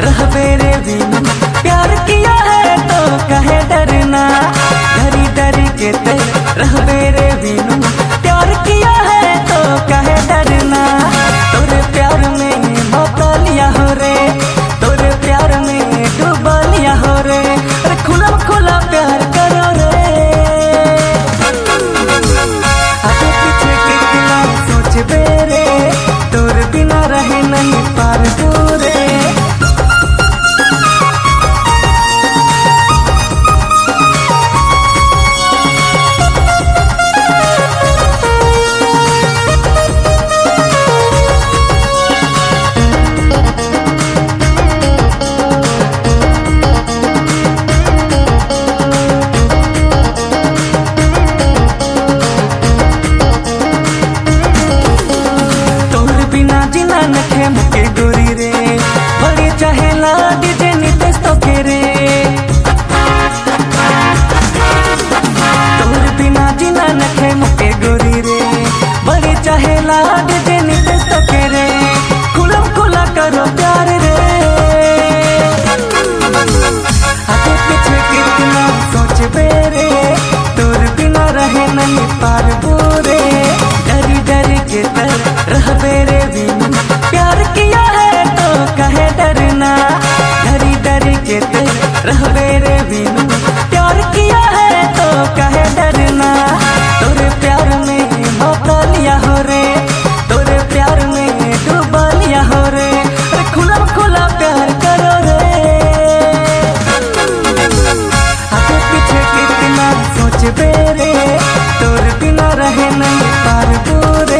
रहबे रे बिनु। प्यार किया है तो कहे डरना, डरी डरी के ते रहबे रे बिनु। प्यार किया है तो कहे डरना, तोरे प्यार में मौका लिया हो रे, तोरे प्यार में डूबा लिया हो रे। अरे खुला खुला प्यार करो रे, आगे पीछे कितना सोचबे रे, तोर बिना रहे नहीं पार दूरे। नखे मुके गोरी रे, बड़ी चाहेला डीजे नितेश तो के रे। तोर बिना जीना नखे मुके गोरी रे, बड़ी चाहेला डीजे नितेश तो के रे। खुला खुला करो प्यार रे, आगे पीछे कितना सोचबे रे, तोर बिना रहे नहीं पार दूरे। डरी डरी के तर रहबे रे बिनु। प्यार किया है तो कहे डरना, डरी डरी के ते रहबे रे बिनु। प्यार किया है तो कहे डरना, तोरे प्यार में मौका लिया हो रे, तोरे प्यार में डूबा लिया हो रे। अरे खुला खुला प्यार करो रे, आगे पीछे कितना सोचबे रे, तोर बिना रहे नहीं पार दूरे।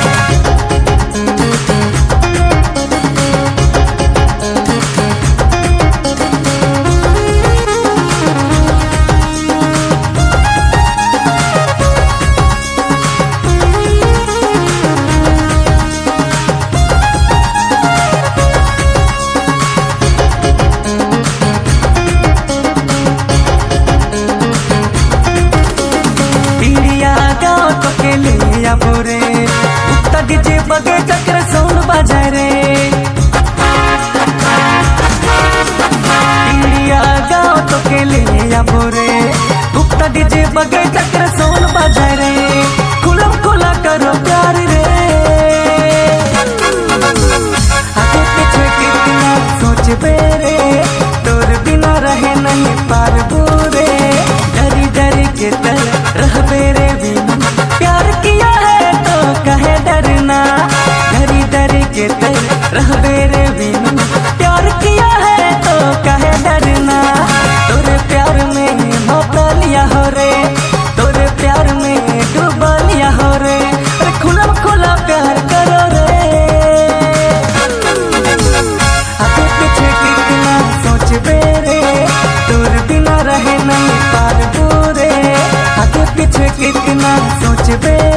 बोरे उक्ता डीजे बगे चक्र साउंड बजाए रे। इंडिया गाँव तो के लिए बोरे उक्ता डीजे बगे चक्र साउंड बजाए रे। खुला खुला करो प्यार रे, आगे पीछे कितना सोचबे रे, तोर बिना रहे नहीं पार दूरे। डरी डरी के तर रहबे रे बिनु। प्यार किया है तो कहे डरना, डरी डरी के ते रहबे रे बिनु। प्यार किया है तो कहे डरना, तोरे प्यार में मौका लिया हो रे, तोरे प्यार में डूबा लिया हो रे। अरे खुला खुला प्यार करो रे, आगे पीछे कितना सोचबे रे, तोर बिना रहे नहीं पार दूरे। आगे पीछे कितना सोचबे